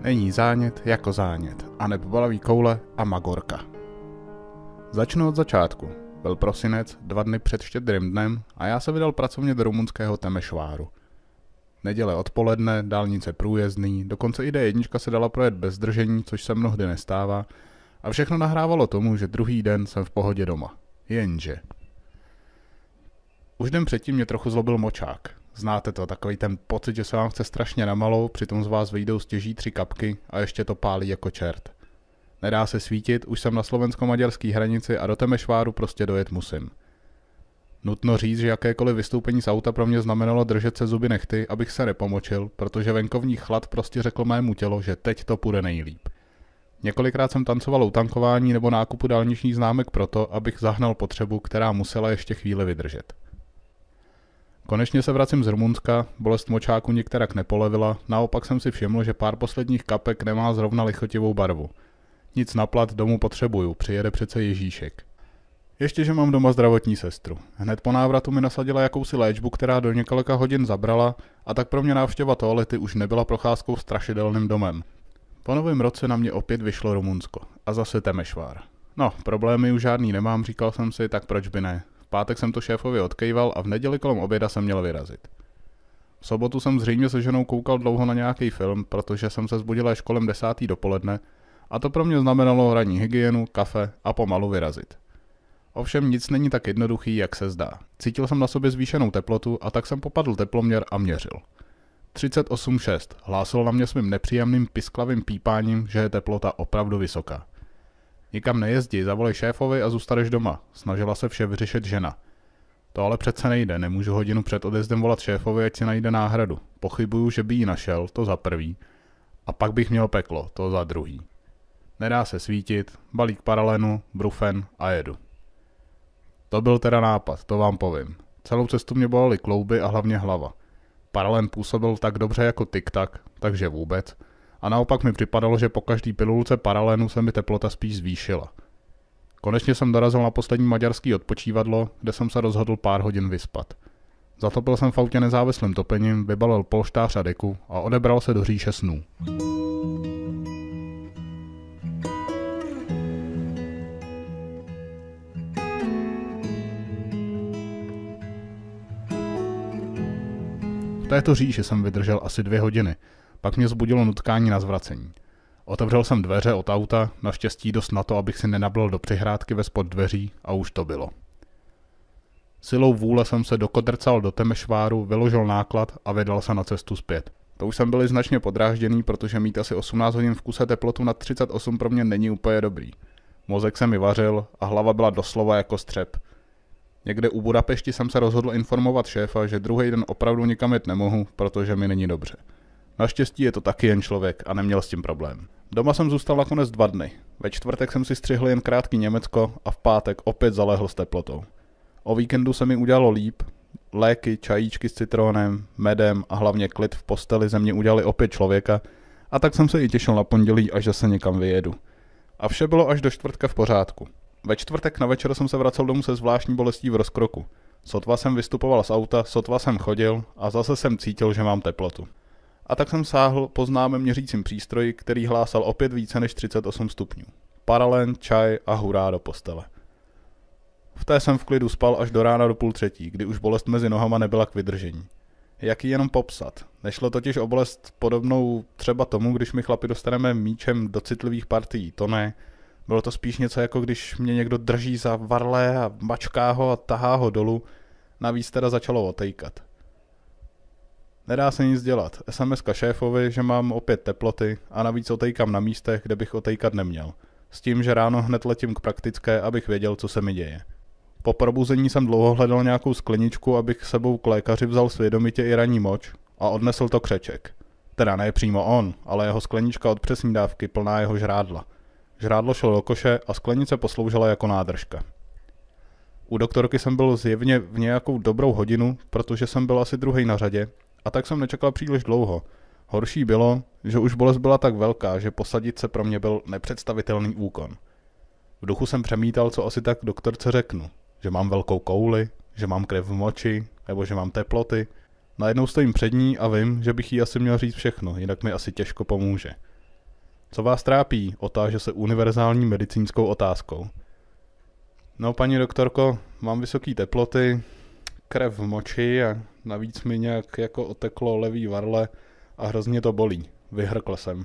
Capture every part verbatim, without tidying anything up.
Není zánět jako zánět, a nepobalavý koule a magorka. Začnu od začátku. Byl prosinec, dva dny před Štědrým dnem a já se vydal pracovně do rumunského Temešváru. Neděle odpoledne, dálnice průjezdný, dokonce i D jedna se dala projet bez zdržení, což se mnohdy nestává, a všechno nahrávalo tomu, že druhý den jsem v pohodě doma. Jenže. Už den předtím mě trochu zlobil močák. Znáte to, takový ten pocit, že se vám chce strašně na malou, přitom z vás vyjdou stěží tři kapky a ještě to pálí jako čert. Nedá se svítit, už jsem na slovensko-maďarské hranici a do Temešváru prostě dojet musím. Nutno říct, že jakékoliv vystoupení z auta pro mě znamenalo držet se zuby nehty, abych se nepomočil, protože venkovní chlad prostě řekl mému tělu, že teď to půjde nejlíp. Několikrát jsem tancoval u tankování nebo nákupu dálničních známek proto, abych zahnal potřebu, která musela ještě chvíli vydržet. Konečně se vracím z Rumunska, bolest močáku nikterak nepolevila, naopak jsem si všiml, že pár posledních kapek nemá zrovna lichotivou barvu. Nic na plat, domů potřebuju, přijede přece Ježíšek. Ještě, že mám doma zdravotní sestru. Hned po návratu mi nasadila jakousi léčbu, která do několika hodin zabrala, a tak pro mě návštěva toalety už nebyla procházkou strašidelným domem. Po novém roce na mě opět vyšlo Rumunsko. A zase Temešvár. No, problémy už žádný nemám, říkal jsem si, tak proč by ne. V pátek jsem to šéfovi odkejval a v neděli kolem oběda jsem měl vyrazit. V sobotu jsem zřejmě se ženou koukal dlouho na nějaký film, protože jsem se zbudil až kolem desátý dopoledne, a to pro mě znamenalo ranní hygienu, kafe a pomalu vyrazit. Ovšem nic není tak jednoduchý, jak se zdá. Cítil jsem na sobě zvýšenou teplotu a tak jsem popadl teploměr a měřil. třicet osm celá šest hlásil na mě svým nepříjemným pisklavým pípáním, že je teplota opravdu vysoká. Nikam nejezdi, zavolej šéfovi a zůstaneš doma, snažila se vše vyřešit žena. To ale přece nejde, nemůžu hodinu před odjezdem volat šéfovi, ať si najde náhradu. Pochybuju, že by ji našel, to za prvý. A pak bych měl peklo, to za druhý. Nedá se svítit, balík paralenu, brufen a jedu. To byl teda nápad, to vám povím. Celou cestu mě bolely klouby a hlavně hlava. Paralen působil tak dobře jako tic-tac, takže vůbec. A naopak mi připadalo, že po každý pilulce paralenu se mi teplota spíš zvýšila. Konečně jsem dorazil na poslední maďarský odpočívadlo, kde jsem se rozhodl pár hodin vyspat. Zatopil jsem v autě nezávislým topením, vybalil polštář a deku a odebral se do říše snů. V této říši jsem vydržel asi dvě hodiny, pak mě zbudilo nutkání na zvracení. Otevřel jsem dveře od auta, naštěstí dost na to, abych si nenablil do přihrádky ve spod dveří, a už to bylo. Silou vůle jsem se dokodrcal do Temešváru, vyložil náklad a vydal se na cestu zpět. To už jsem byl značně podrážděný, protože mít asi osmnáct hodin v kuse teplotu nad třicet osm pro mě není úplně dobrý. Mozek se mi vařil a hlava byla doslova jako střep. Někde u Budapešti jsem se rozhodl informovat šéfa, že druhý den opravdu nikam jet nemohu, protože mi není dobře. Naštěstí je to taky jen člověk a neměl s tím problém. Doma jsem zůstal nakonec dva dny. Ve čtvrtek jsem si střihl jen krátký Německo a v pátek opět zalehl s teplotou. O víkendu se mi udělalo líp, léky, čajíčky s citrónem, medem a hlavně klid v posteli ze mě udělali opět člověka, a tak jsem se i těšil na pondělí, až zase někam vyjedu. A vše bylo až do čtvrtka v pořádku. Ve čtvrtek na večer jsem se vracel domů se zvláštní bolestí v rozkroku. Sotva jsem vystupoval z auta, sotva jsem chodil a zase jsem cítil, že mám teplotu. A tak jsem sáhl po známém měřícím přístroji, který hlásal opět více než třicet osm stupňů. Paralen, čaj a hurá do postele. V té jsem v klidu spal až do rána do půl třetí, kdy už bolest mezi nohama nebyla k vydržení. Jak ji jenom popsat? Nešlo totiž o bolest podobnou třeba tomu, když mi chlapi dostaneme míčem do citlivých partií, to ne. Bylo to spíš něco, jako když mě někdo drží za varle a mačká ho a tahá ho dolů, navíc teda začalo otejkat. Nedá se nic dělat, es em eska šéfovi, že mám opět teploty a navíc otejkám na místech, kde bych otejkat neměl. S tím, že ráno hned letím k praktické, abych věděl, co se mi děje. Po probuzení jsem dlouho hledal nějakou skleničku, abych sebou k lékaři vzal svědomitě i ranní moč a odnesl to Křeček. Teda ne přímo on, ale jeho sklenička od přesní dávky plná jeho žrádla. Žrádlo šlo do koše a sklenice posloužila jako nádržka. U doktorky jsem byl zjevně v nějakou dobrou hodinu, protože jsem byl asi druhej na řadě, a tak jsem nečekal příliš dlouho. Horší bylo, že už bolest byla tak velká, že posadit se pro mě byl nepředstavitelný úkon. V duchu jsem přemítal, co asi tak doktorce řeknu. Že mám velkou kouli, že mám krev v moči, nebo že mám teploty. Najednou stojím před ní a vím, že bych jí asi měl říct všechno, jinak mi asi těžko pomůže. Co vás trápí? Otáže se univerzální medicínskou otázkou. No, paní doktorko, mám vysoké teploty, krev v moči a navíc mi nějak jako oteklo levý varle a hrozně to bolí. Vyhrkl jsem.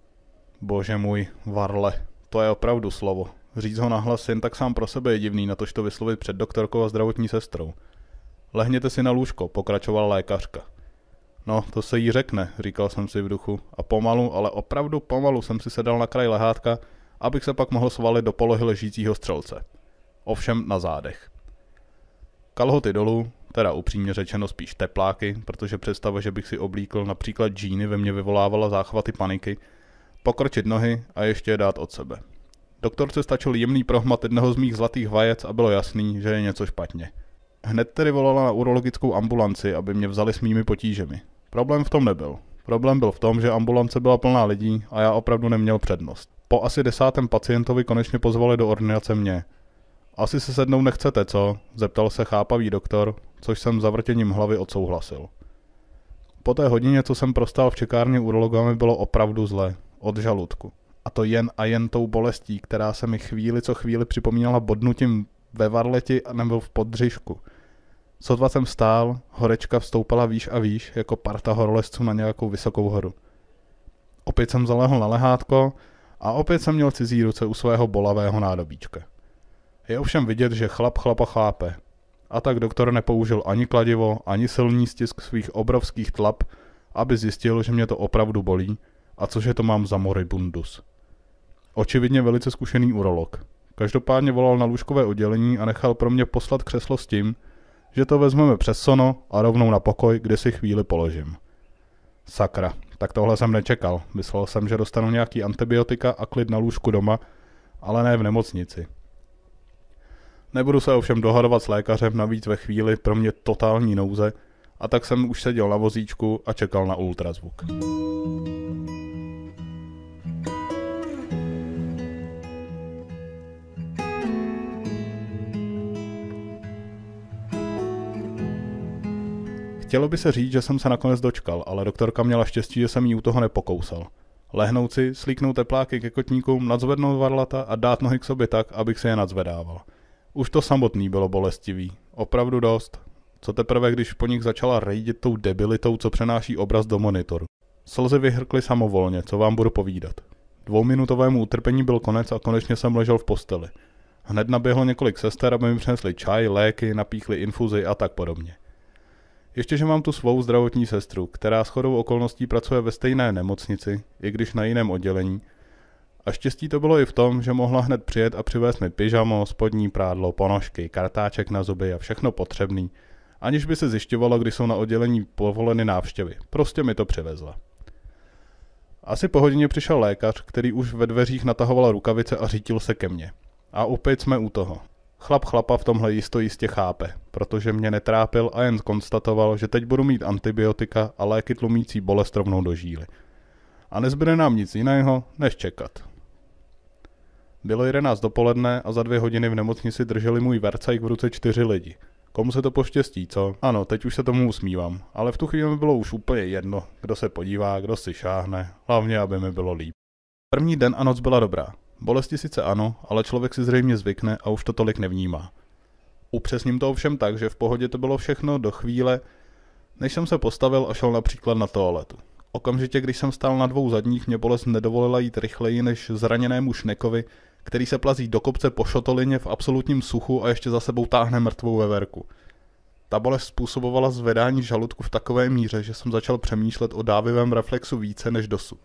Bože můj, varle, to je opravdu slovo. Říct ho nahlas jen tak sám pro sebe je divný, natož to vyslovit před doktorkou a zdravotní sestrou. Lehněte si na lůžko, pokračovala lékařka. No, to se jí řekne, říkal jsem si v duchu a pomalu, ale opravdu pomalu jsem si sedal na kraj lehátka, abych se pak mohl svalit do polohy ležícího střelce. Ovšem na zádech. Kalhoty dolů, teda upřímně řečeno spíš tepláky, protože představa, že bych si oblíkl například džíny, ve mně vyvolávala záchvaty paniky, pokročit nohy a ještě je dát od sebe. Doktorce stačil jemný prohmat jednoho z mých zlatých vajec a bylo jasný, že je něco špatně. Hned tedy volala na urologickou ambulanci, aby mě vzali s mými potížemi. Problém v tom nebyl. Problém byl v tom, že ambulance byla plná lidí a já opravdu neměl přednost. Po asi desátém pacientovi konečně pozvali do ordinace mě. Asi se sednout nechcete, co? Zeptal se chápavý doktor, což jsem zavrtěním hlavy odsouhlasil. Po té hodině, co jsem prostál v čekárně urologa, mi bylo opravdu zle. Od žaludku. A to jen a jen tou bolestí, která se mi chvíli co chvíli připomínala bodnutím ve varleti a nebo v podbřišku. Sotva jsem stál, horečka vstoupala výš a výš, jako parta horolezců na nějakou vysokou horu. Opět jsem zalehl na lehátko a opět jsem měl cizí ruce u svého bolavého nádobíčka. Je ovšem vidět, že chlap chlapa chlápe. A tak doktor nepoužil ani kladivo, ani silný stisk svých obrovských tlap, aby zjistil, že mě to opravdu bolí a cože to mám za moribundus. Očividně velice zkušený urolog. Každopádně volal na lůžkové oddělení a nechal pro mě poslat křeslo s tím, že to vezmeme přes sono a rovnou na pokoj, kde si chvíli položím. Sakra, tak tohle jsem nečekal. Myslel jsem, že dostanu nějaký antibiotika a klid na lůžku doma, ale ne v nemocnici. Nebudu se ovšem dohadovat s lékařem, navíc ve chvíli pro mě totální nouze, a tak jsem už seděl na vozíčku a čekal na ultrazvuk. Chtělo by se říct, že jsem se nakonec dočkal, ale doktorka měla štěstí, že jsem jí u toho nepokousal. Lehnout si, slíknout tepláky ke kotníkům, nadzvednout varlata a dát nohy k sobě tak, abych se je nadzvedával. Už to samotný bylo bolestivý. Opravdu dost. Co teprve, když po nich začala rejdit tou debilitou, co přenáší obraz do monitoru. Slzy vyhrkly samovolně, co vám budu povídat. Dvouminutovému utrpení byl konec a konečně jsem ležel v posteli. Hned naběhlo několik sester, aby mi přinesli čaj, léky, napíchli infuzi a tak podobně. Ještě, že mám tu svou zdravotní sestru, která shodou okolností pracuje ve stejné nemocnici, i když na jiném oddělení. A štěstí to bylo i v tom, že mohla hned přijet a přivést mi pyžamo, spodní prádlo, ponožky, kartáček na zuby a všechno potřebný, aniž by se zjišťovalo, kdy jsou na oddělení povoleny návštěvy. Prostě mi to přivezla. Asi po hodině přišel lékař, který už ve dveřích natahoval rukavice a řítil se ke mně. A opět jsme u toho. Chlap chlapa v tomhle jisto jistě chápe, protože mě netrápil a jen konstatoval, že teď budu mít antibiotika a léky tlumící bolest rovnou do žíly. A nezbyde nám nic jiného, než čekat. Bylo jedenáct dopoledne a za dvě hodiny v nemocnici drželi můj vercajk v ruce čtyři lidi. Komu se to poštěstí, co? Ano, teď už se tomu usmívám, ale v tu chvíli mi bylo už úplně jedno, kdo se podívá, kdo si šáhne, hlavně aby mi bylo líp. První den a noc byla dobrá. Bolesti sice ano, ale člověk si zřejmě zvykne a už to tolik nevnímá. Upřesním to ovšem tak, že v pohodě to bylo všechno do chvíle, než jsem se postavil a šel například na toaletu. Okamžitě, když jsem stál na dvou zadních, mě bolest nedovolila jít rychleji než zraněnému šnekovi, který se plazí do kopce po šotolině v absolutním suchu a ještě za sebou táhne mrtvou veverku. Ta bolest způsobovala zvedání žaludku v takové míře, že jsem začal přemýšlet o dávivém reflexu více než dosud.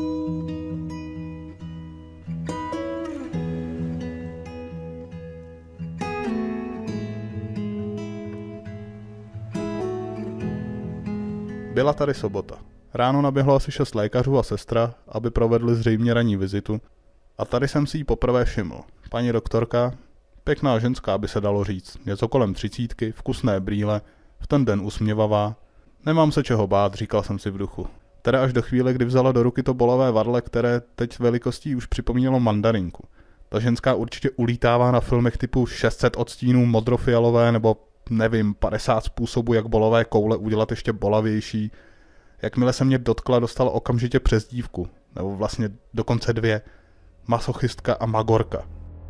Byla tady sobota. Ráno naběhlo asi šest lékařů a sestra, aby provedli zřejmě ranní vizitu. A tady jsem si ji poprvé všiml. Paní doktorka, pěkná ženská by se dalo říct, něco kolem třicítky, vkusné brýle, v ten den usměvavá. Nemám se čeho bát, říkal jsem si v duchu. Teda až do chvíle, kdy vzala do ruky to bolavé varle, které teď velikostí už připomínalo mandarinku. Ta ženská určitě ulítává na filmech typu šest set odstínů modrofialové nebo nevím, padesát způsobů, jak bolové koule udělat ještě bolavější. Jakmile se mě dotkla, dostala okamžitě přezdívku. nebo vlastně dokonce dvě, masochistka a magorka.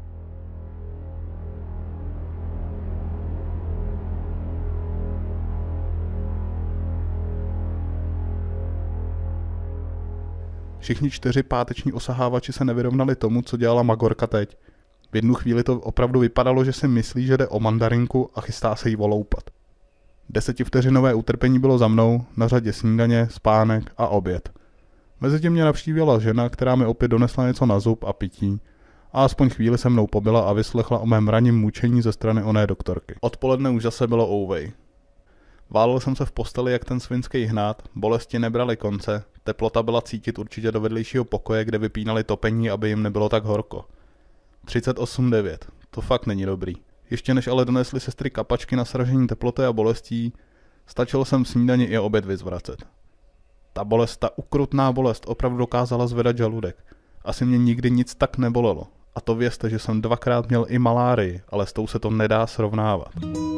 Všichni čtyři páteční osahávači se nevyrovnali tomu, co dělala magorka teď. V jednu chvíli to opravdu vypadalo, že si myslí, že jde o mandarinku a chystá se jí voloupat. Desetivteřinové utrpení bylo za mnou, na řadě snídaně, spánek a oběd. Mezitím mě navštívila žena, která mi opět donesla něco na zub a pití a aspoň chvíli se mnou pobyla a vyslechla o mém ranním mučení ze strany oné doktorky. Odpoledne už zase bylo ouvej. Válel jsem se v posteli jak ten svinský hnát, bolesti nebraly konce, teplota byla cítit určitě do vedlejšího pokoje, kde vypínali topení, aby jim nebylo tak horko. třicet osm devět, to fakt není dobrý. Ještě než ale donesli sestry kapačky na sražení teploty a bolestí, stačil jsem snídani i oběd vyzvracet. Ta bolest, ta ukrutná bolest opravdu dokázala zvedat žaludek. Asi mě nikdy nic tak nebolelo. A to vězte, že jsem dvakrát měl i malárii, ale s tou se to nedá srovnávat.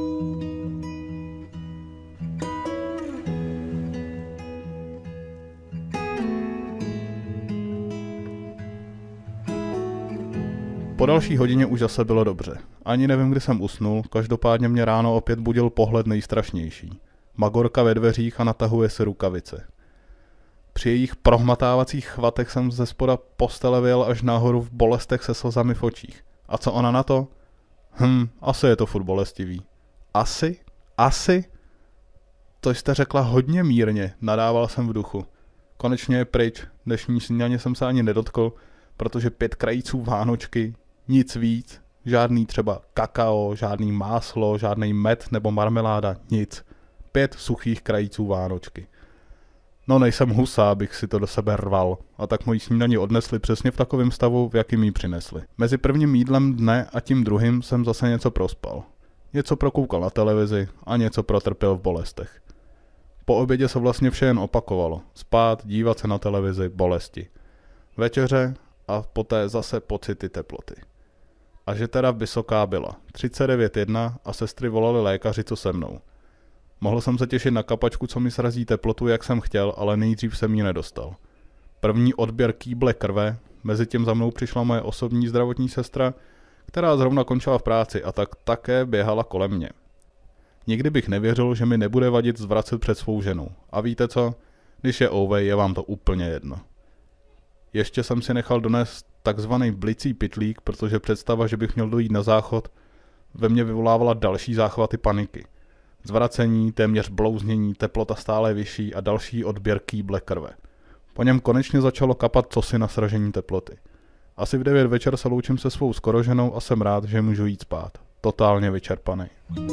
Po další hodině už zase bylo dobře. Ani nevím, kdy jsem usnul, každopádně mě ráno opět budil pohled nejstrašnější. Magorka ve dveřích a natahuje si rukavice. Při jejich prohmatávacích chvatech jsem ze spoda postele vyjel až nahoru v bolestech se slzami v očích. A co ona na to? Hm, asi je to furt bolestivý. Asi? Asi? To jste řekla hodně mírně, nadával jsem v duchu. Konečně je pryč, dnešní snídaně jsem se ani nedotkl, protože pět krajíců vánočky, nic víc, žádný třeba kakao, žádný máslo, žádný med nebo marmeláda, nic. Pět suchých krajíců vánočky. No nejsem husa, abych si to do sebe rval, a tak moji snídani odnesli přesně v takovém stavu, v jakým ji přinesli. Mezi prvním jídlem dne a tím druhým jsem zase něco prospal. Něco prokoukal na televizi a něco protrpěl v bolestech. Po obědě se vlastně vše jen opakovalo. Spát, dívat se na televizi, bolesti. Večeře a poté zase pocity teploty. A že teda vysoká byla. třicet devět jedna a sestry volali lékaři, co se mnou. Mohl jsem se těšit na kapačku, co mi srazí teplotu, jak jsem chtěl, ale nejdřív jsem ji nedostal. První odběr kýble krve, mezitím za mnou přišla moje osobní zdravotní sestra, která zrovna končila v práci a tak také běhala kolem mě. Nikdy bych nevěřil, že mi nebude vadit zvracet před svou ženou. A víte co? Když je ouvej, je vám to úplně jedno. Ještě jsem si nechal donést takzvaný blicí pytlík, protože představa, že bych měl dojít na záchod, ve mně vyvolávala další záchvaty paniky. Zvracení, téměř blouznění, teplota stále vyšší a další odběr kýble krve. Po něm konečně začalo kapat cosi na sražení teploty. Asi v devět večer se loučím se svou skoroženou a jsem rád, že můžu jít spát. Totálně vyčerpaný.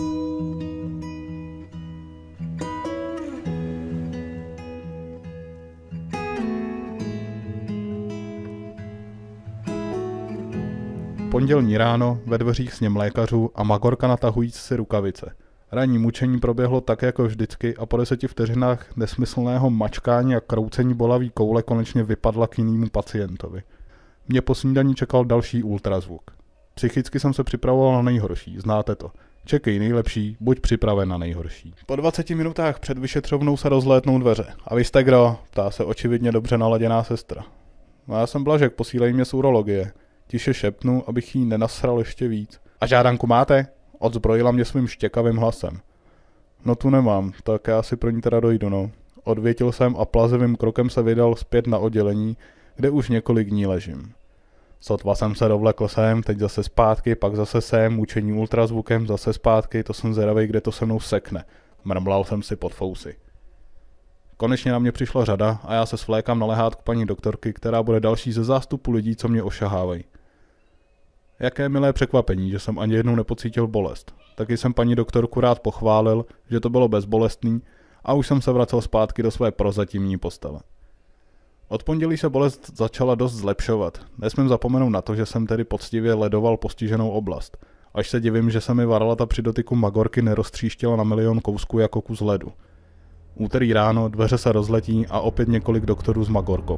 Pondělní ráno, ve dveřích sněm lékařů a magorka natahujíc si rukavice. Ranní mučení proběhlo tak jako vždycky a po deseti vteřinách nesmyslného mačkání a kroucení bolavý koule konečně vypadla k jinému pacientovi. Mě po snídaní čekal další ultrazvuk. Psychicky jsem se připravoval na nejhorší, znáte to. Čekej nejlepší, buď připraven na nejhorší. Po dvaceti minutách před vyšetřovnou se rozlétnou dveře. A vy jste kdo? Ptá se očividně dobře naladěná sestra. No já jsem Blažek, posílej mě z urologie. Tiše šeptnu, abych jí nenasral ještě víc. A žádanku máte? Odzbrojila mě svým štěkavým hlasem. No tu nemám, tak já si pro ní teda dojdu, no. Odvětil jsem a plazivým krokem se vydal zpět na oddělení, kde už několik dní ležím. Sotva jsem se dovlekl sem, teď zase zpátky, pak zase sem, mučení ultrazvukem, zase zpátky, to jsem zvědavej, kde to se mnou sekne. Mrmlal jsem si pod fousy. Konečně na mě přišla řada a já se svlékám na lehátku paní doktorky, která bude další ze zástupu lidí, co mě ošahávají. Jaké milé překvapení, že jsem ani jednou nepocítil bolest. Taky jsem paní doktorku rád pochválil, že to bylo bezbolestný a už jsem se vracel zpátky do své prozatímní postele. Od pondělí se bolest začala dost zlepšovat. Nesmím zapomenout na to, že jsem tedy poctivě ledoval postiženou oblast. Až se divím, že se mi varlata při dotyku magorky neroztříštila na milion kousků jako kus ledu. Úterý ráno dveře se rozletí a opět několik doktorů s magorkou.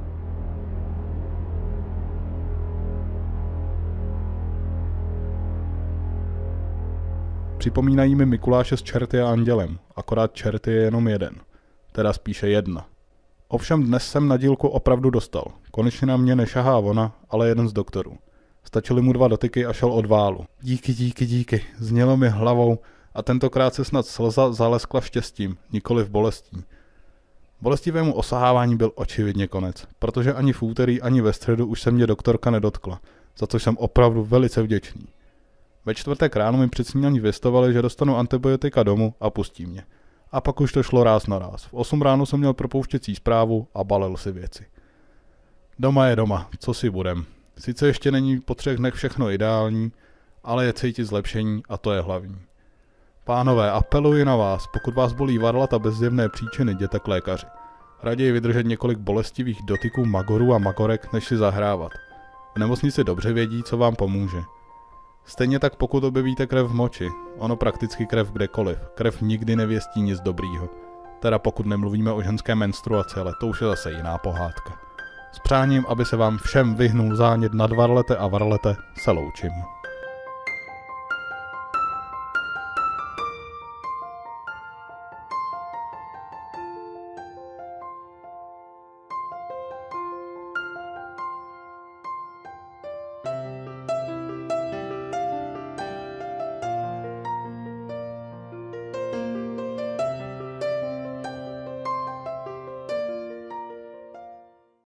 Připomínají mi Mikuláše s čerty a andělem, akorát čerty je jenom jeden. Teda spíše jedna. Ovšem dnes jsem na dílku opravdu dostal. Konečně na mě nešahá ona, ale jeden z doktorů. Stačily mu dva dotyky a šel od válu. Díky, díky, díky, znělo mi hlavou a tentokrát se snad slza zaleskla štěstím, nikoli v bolestí. Bolestivému osahávání byl očividně konec, protože ani v úterý, ani ve středu už se mě doktorka nedotkla, za což jsem opravdu velice vděčný. Ve čtvrtek ráno mi před snídaní věstovali, že dostanu antibiotika domů a pustí mě. A pak už to šlo ráz na ráz. V osm ráno jsem měl propouštěcí zprávu a balil si věci. Doma je doma, co si budem. Sice ještě není po třech dnech všechno ideální, ale je cítit zlepšení a to je hlavní. Pánové, apeluji na vás, pokud vás bolí varlata bez zjevné příčiny, jděte k lékaři. Raději vydržet několik bolestivých dotyků magorů a magorek, než si zahrávat. V nemocnici dobře vědí, co vám pomůže. Stejně tak pokud objevíte krev v moči, ono prakticky krev kdekoliv, krev nikdy nevěstí nic dobrýho. Teda pokud nemluvíme o ženské menstruaci, ale to už je zase jiná pohádka. S přáním, aby se vám všem vyhnul zánět nad varlete a varlete, se loučím.